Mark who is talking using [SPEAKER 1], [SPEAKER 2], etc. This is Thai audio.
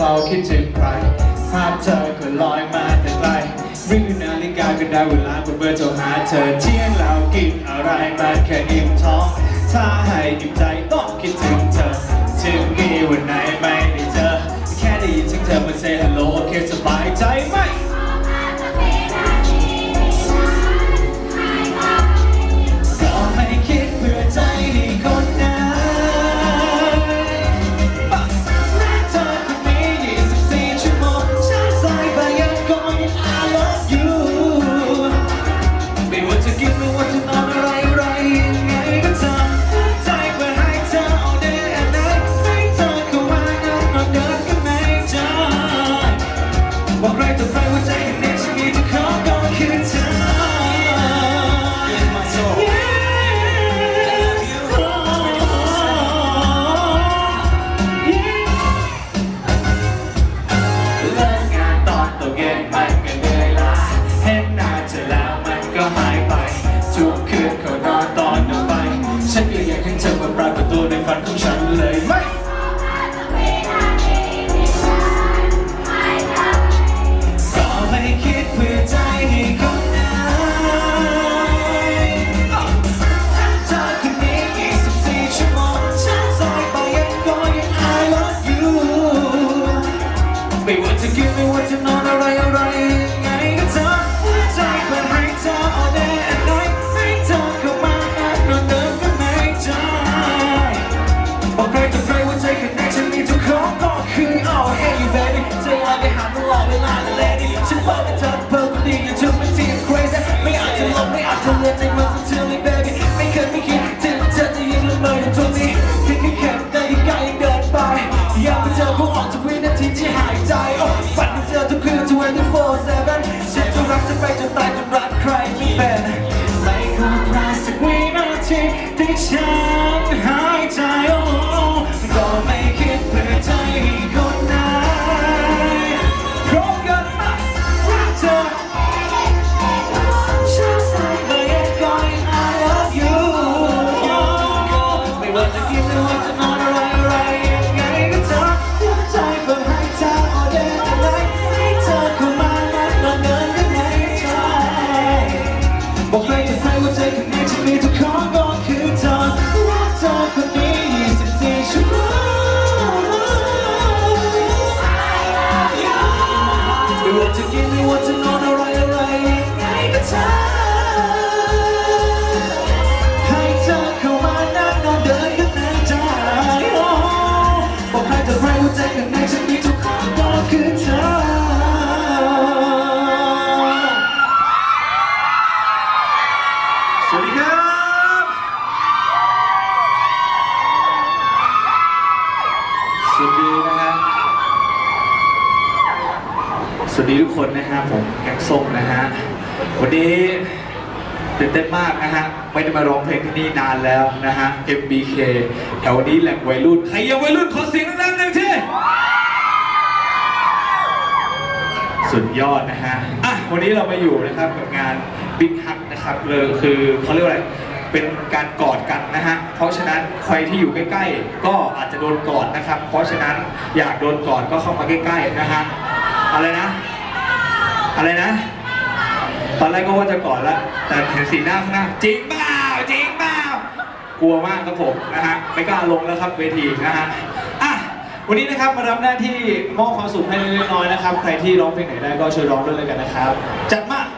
[SPEAKER 1] ฝ้าคิดถึงใครภาพเธอก็ลอยมาแต่ไกลรีบนาฬิกาก็ได้เวลากดเบอร์โทรหาเธอเที่ยงแล้วกินอะไรมาแค่อิ่มท้องถ้าให้อิ่มใจต้องคิดถึงเธอถึงมีวันไหนไม่ได้เจอแค่ได้ยินเสียงเธอมา say hello โอเคสบายใจไหมก็ไม่คิดเพื่อใจให้คนนั้นเธอคนนี้24 ชั่วโมงเช้าสายบ่ายเย็นก็ยัง I love you ไม่ว่าจะกินไม่ว่าจะนอนอะไรยังไงก็ทำใจเพื่อให้เธอ all day and night ให้เธอเข้ามานั่งนอนเดินก็ไม่ได้บอกใครต่อใครว่าใจกันนี้ฉันมีที่ขอก็คือเธอฉันก็อยากให้เธอมาปรากฏตัวในฝันของฉันเลยไหมก็ไม่คิดเพื่อใจให้คนนั้นเธอคนนี้24 ชั่วโมงเช้าสายบ่ายเย็นก็ยัง I love you ไม่ว่าจะกินไม่ว่าจะนอนอะไรยังไงก็เธอใจเพื่อให้เธอ all day and night ให้เธอเข้ามานั่งนอนเดินก็ไม่ได้บอกใครต่อใครว่าใจกันแน่ฉันมีทุกของก็คือ oh hey you baby ใจลอยไปหาตลอดเวลาและ lady ฉันเปิดให้เธอเพิ่มก็ดีอย่าเธอเป็นที่ crazy ไม่อาจจะลงไม่อาจจะเลือนใจมันสักทีเลย baby ไม่เคยไม่คิดถึงเธอจะยังละเมอในตรงนี้เพียงแค่แค่ได้ยังไงยังเดินไปอยากให้เธอคงออกจากวินาทีที่หายใจฝันถึงเธอทุกคืน24/7ฉันจะรักเธอไปจนตายจนรักใครไม่เป็นไม่ขอพลาดสักวินาทีที่ฉันหายใจก็ไม่คิดเพื่อใจคนนั้นพร้อมกันมารักเธอเช้าสายบ่ายเย็นก็ยัง I love you ไม่ว่าจะกินไม่ว่าจะนอนอะไรยังไงก็เธอหัวใจเพื่อให้เธอ all day and night ให้เธอเข้ามานั่งนอนเดินกันในใจบอกใครต่อใครว่าใจข้างในฉันมีทุกของก็คือเธอรักเธอคนนี้24 ชั่วโมงไม่ว่าจะกินไม่ว่าจะนอนอะไรยังไงก็เธอให้เธอเข้ามานั่งนอนเดินกันในใจบอกใครต่อใครว่าใจข้างในฉันมีทุกของก็คือเธอสวัสดีครับสวัสดีนะฮะสวัสดีทุกคนนะฮะผมแกงส้มนะฮะวันนี้ตื่นเต้นมากนะฮะไม่ได้มาร้องเพลงที่นี่นานแล้วนะฮะ MBK แถวนี้แหล่งวัยรุ่นใครยังวัยรุ่นขอเสียงดังๆหนึ่งทีสุดยอดนะฮะวันนี้เรามาอยู่นะครับกับงาน Big Hug นะครับเลยคือเขาเรียกว่าอะไรเป็นการกอดกันนะฮะเพราะฉะนั้นใครที่อยู่ใกล้ๆก็อาจจะโดนกอดนะครับเพราะฉะนั้นอยากโดนกอดก็เข้ามาใกล้ๆนะฮะอะไรนะตอนแรกก็ว่าจะกอดแล้วแต่เห็นสีหน้าข้างหน้าจริงเปล่ากลัวมากครับผมนะฮะไม่กล้าลงแล้วครับเวทีนะฮะวันนี้นะครับมารับหน้าที่มอบความสุขให้เล็กๆน้อยๆนะครับใครที่ร้องเพลงไหนได้ก็ช่วยร้องด้วยเลยกันนะครับจัดมา